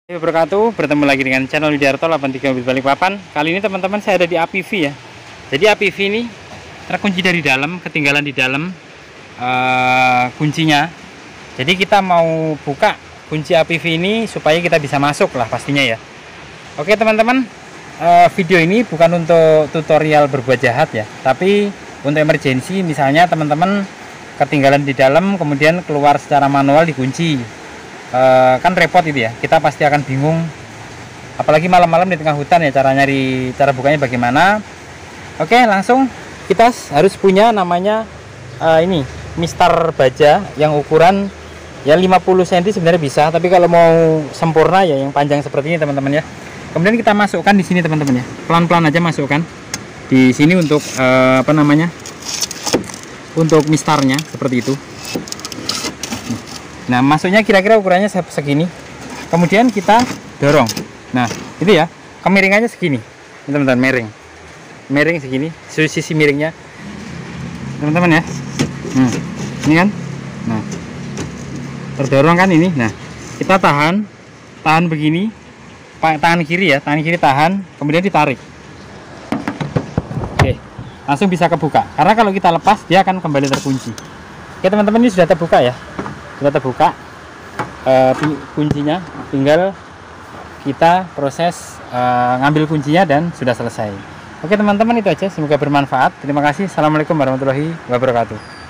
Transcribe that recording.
Wabarakatuh, bertemu lagi dengan channel Widiarto 83 Mobil Balikpapan. Kali ini teman-teman saya ada di APV ya. Jadi APV ini terkunci dari dalam, ketinggalan di dalam kuncinya. Jadi kita mau buka kunci APV ini supaya kita bisa masuk lah pastinya ya. Oke teman-teman, video ini bukan untuk tutorial berbuat jahat ya, tapi untuk emergensi. Misalnya teman-teman ketinggalan di dalam kemudian keluar secara manual dikunci. Kan repot itu ya, kita pasti akan bingung, apalagi malam-malam di tengah hutan ya, cara bukanya bagaimana. Oke, langsung kita harus punya namanya ini mistar baja yang ukuran ya 50 cm sebenarnya bisa, tapi kalau mau sempurna ya yang panjang seperti ini teman-teman ya. Kemudian kita masukkan di sini teman-teman ya, pelan-pelan aja masukkan di sini untuk untuk mistarnya seperti itu. Nah, masuknya kira-kira ukurannya segini. Kemudian kita dorong. Nah, itu ya, kemiringannya segini. Teman-teman, miring segini, sisi miringnya. Teman-teman ya. Ini kan. Nah, terdorong kan ini. Nah, kita tahan begini. Tangan kiri ya, tangan kiri tahan, kemudian ditarik. Oke, langsung bisa kebuka. Karena kalau kita lepas, dia akan kembali terkunci. Oke, teman-teman, ini sudah terbuka ya. Sudah terbuka kuncinya, tinggal kita proses ngambil kuncinya dan sudah selesai. Oke teman-teman, itu aja, semoga bermanfaat. Terima kasih. Assalamualaikum warahmatullahi wabarakatuh.